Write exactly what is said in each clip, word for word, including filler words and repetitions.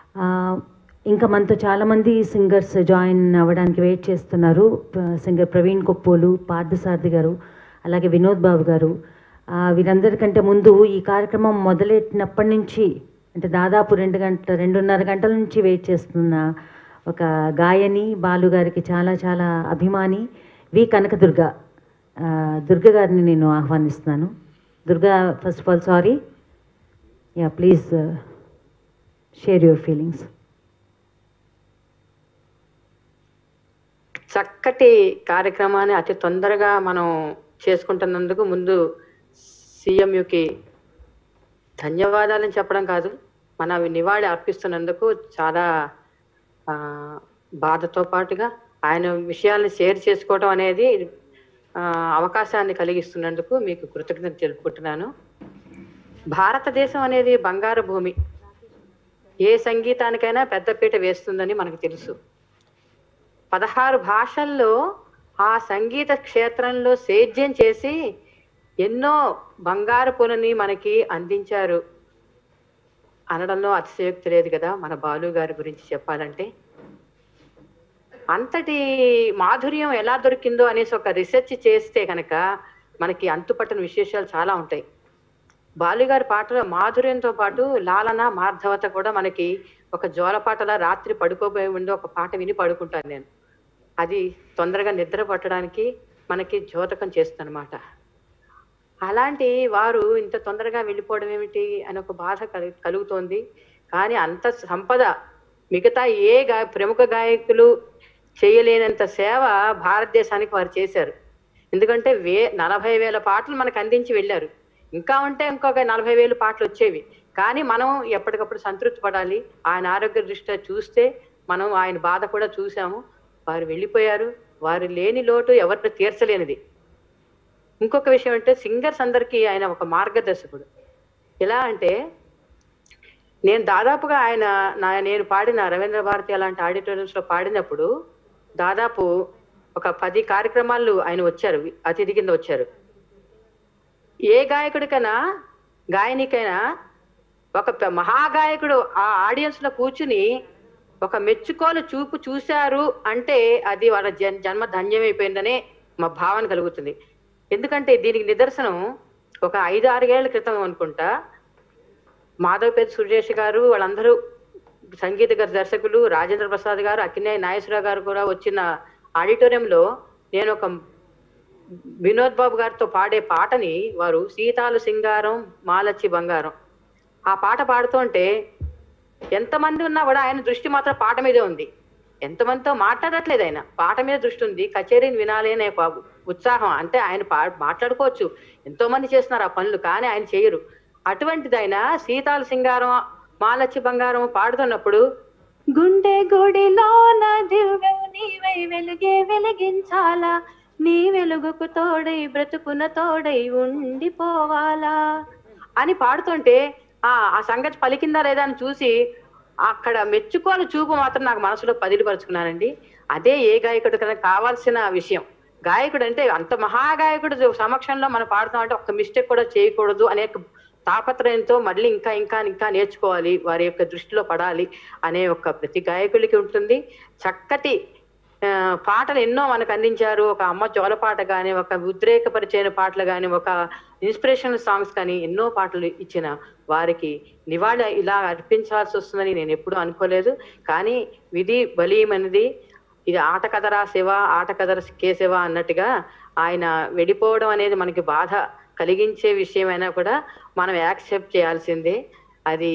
ఇంకా మనతో చాలామంది సింగర్స్ జాయిన్ అవ్వడానికి వెయిట్ చేస్తున్నారు. సింగర్ ప్రవీణ్ కొప్పోలు, పార్థసారథి గారు, అలాగే వినోద్ బాబు గారు. వీరందరికంటే ముందు ఈ కార్యక్రమం మొదలెట్టినప్పటి నుంచి అంటే దాదాపు రెండు గంట రెండున్నర గంటల నుంచి వెయిట్ చేస్తున్న ఒక గాయని బాలు గారికి చాలా చాలా అభిమాని వి కనకదుర్గ దుర్గ గారిని నేను ఆహ్వానిస్తున్నాను. Durga, first of all sorry. Yeah, please share your feelings. చక్కటి కార్యక్రమాన్ని అతి తొందరగా మనం చేసుకుంటున్నందుకు ముందు సీఎంయుకి ధన్యవాదాలని చెప్పడం కాదు, మన నివాళి అర్పిస్తున్నందుకు చాలా బాధతో పాటుగా ఆయన విషయాల్ని షేర్ చేసుకోవడం అనేది అవకాశాన్ని కలిగిస్తున్నందుకు మీకు కృతజ్ఞత తెలుపుకుంటున్నాను. భారతదేశం అనేది బంగారు భూమి, ఏ సంగీతానికైనా పెద్దపీట వేస్తుందని మనకు తెలుసు. పదహారు భాషల్లో ఆ సంగీత క్షేత్రంలో సేద్యం చేసి ఎన్నో బంగారు పొలని మనకి అందించారు అనడంలో అతిశయోక్తి లేదు కదా మన బాలు గారి గురించి చెప్పాలంటే. అంతటి మాధుర్యం ఎలా దొరికిందో అనేసి ఒక రీసెర్చ్ చేస్తే కనుక మనకి అంతుపట్టని విశేషాలు చాలా ఉంటాయి. బాలుగారి పాటలో మాధుర్యంతో పాటు లాలన, మార్ధవత కూడా మనకి ఒక జోలపాటలా రాత్రి పడుకోబోయే ముందు ఒక పాట విని పడుకుంటాను నేను. అది తొందరగా నిద్ర పట్టడానికి మనకి ద్యోతకం చేస్తుందన్నమాట. అలాంటి వారు ఇంత తొందరగా వెళ్ళిపోవడం ఏమిటి అని ఒక బాధ కలు కలుగుతోంది కానీ అంత సంపద మిగతా ఏ గా ప్రముఖ గాయకులు చేయలేనంత సేవ భారతదేశానికి వారు చేశారు. ఎందుకంటే వే నలభై వేల పాటలు మనకు అందించి వెళ్ళారు. ఇంకా ఉంటే ఇంకొక నలభై వేలు పాటలు వచ్చేవి. కానీ మనం ఎప్పటికప్పుడు సంతృప్తి పడాలి. ఆయన ఆరోగ్య దృష్ట్యా చూస్తే మనం ఆయన బాధ కూడా చూసాము. వారు వెళ్ళిపోయారు. వారు లేని లోటు ఎవరిని తీర్చలేనిది. ఇంకొక విషయం అంటే సింగర్స్ అందరికీ ఆయన ఒక మార్గదర్శకుడు. ఎలా అంటే నేను దాదాపుగా ఆయన నా నేను పాడిన రవీంద్ర భారతి అలాంటి ఆడిటోరియంస్లో పాడినప్పుడు దాదాపు ఒక పది కార్యక్రమాలు ఆయన వచ్చారు, అతిథి కింద వచ్చారు. ఏ గాయకుడికైనా గాయనికైనా ఒక మహాగాయకుడు ఆ ఆడియన్స్ లో కూర్చుని ఒక మెచ్చుకోలు చూపు చూశారు అంటే అది వాళ్ళ జన్ జన్మ ధన్యమైపోయిందనే మా భావన కలుగుతుంది. ఎందుకంటే దీనికి నిదర్శనం ఒక ఐదు ఆరుగేళ్ల క్రితం అనుకుంటా మాధవపేట సురేష్ గారు వాళ్ళందరూ సంగీత దర్శకులు, రాజేంద్ర ప్రసాద్ గారు, అక్కినేని నాగేశ్వరరావు గారు కూడా వచ్చిన ఆడిటోరియంలో నేను ఒక వినోద్ బాబు గారితో పాడే పాటని వారు సీతాలు సింగారం మాలచ్చి బంగారం ఆ పాట పాడుతుంటే ఎంతమంది ఉన్నా కూడా ఆయన దృష్టి మాత్రం పాట మీదే ఉంది. ఎంతమందితో మాట్లాడట్లేదు, ఆయన పాట మీద దృష్టి ఉంది. కచేరీని వినాలి అనే ఉత్సాహం. అంటే ఆయన పా మాట్లాడుకోవచ్చు, ఎంతో మంది చేస్తున్నారు ఆ పనులు, కానీ ఆయన చేయరు. అటువంటిది ఆయన సీతాలు సింగారం మాలచ్చి బంగారం పాడుతున్నప్పుడు గుండె గుడిలోన దివ్యవు నీవై వెలుగే వెలిగించాలా, నీ వెలుగుకు తోడై బ్రతుకున తోడై ఉండిపోవాలా అని పాడుతుంటే ఆ ఆ సంగతి పలికిందా లేదా అని చూసి అక్కడ మెచ్చుకోని చూపు మాత్రం నాకు మనసులో పదిలిపరుచుకున్నానండి. అదే ఏ గాయకుడు కన్నా కావాల్సిన విషయం. గాయకుడు అంటే అంత మహాగాయకుడు సమక్షంలో మనం పాడుతాం అంటే ఒక్క మిస్టేక్ కూడా చేయకూడదు అనే తాపత్రయంతో మళ్ళీ ఇంకా ఇంకా ఇంకా నేర్చుకోవాలి, వారి యొక్క దృష్టిలో పడాలి అనే ఒక ప్రతి గాయకుడికి ఉంటుంది. చక్కటి పాటలు ఎన్నో మనకు అందించారు. ఒక అమ్మ జోల పాట కానీ, ఒక ఉద్రేకపరిచైన పాటలు కానీ, ఒక ఇన్స్పిరేషనల్ సాంగ్స్ కానీ ఎన్నో పాటలు ఇచ్చిన వారికి నివాళి ఇలా అర్పించాల్సి వస్తుందని నేను ఎప్పుడూ అనుకోలేదు. కానీ విధి బలీయమైనది. ఇది ఆట కథరా శివ, ఆట కథర కేశవ అన్నట్టుగా ఆయన వెళ్ళిపోవడం అనేది మనకి బాధ కలిగించే విషయమైనా కూడా మనం యాక్సెప్ట్ చేయాల్సిందే. అది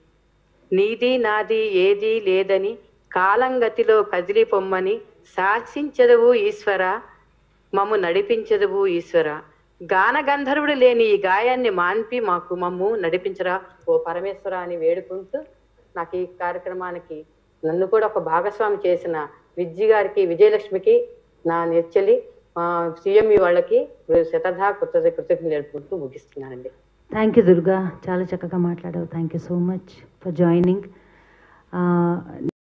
నీది నాది ఏది లేదని కాలంగతిలో కదిలి పొమ్మని శాసించదువు ఈశ్వర, మమ్ము నడిపించదువు ఈశ్వర, గాన గంధర్వుడు లేని ఈ గాయాన్ని మాన్పి మాకు మమ్ము నడిపించరా ఓ పరమేశ్వర అని వేడుకుంటూ నాకు ఈ కార్యక్రమానికి నన్ను కూడా ఒక భాగస్వామి చేసిన విజ్జి గారికి, విజయలక్ష్మికి, నా నెచ్చలి సీఎంఈ వాళ్ళకి శతధా కృతజ్ఞ కృతజ్ఞతలు నేర్పుకుంటూ ముగిస్తున్నానండి. థ్యాంక్ యూ దుర్గా, చాలా చక్కగా మాట్లాడావు. Thank you so much for joining.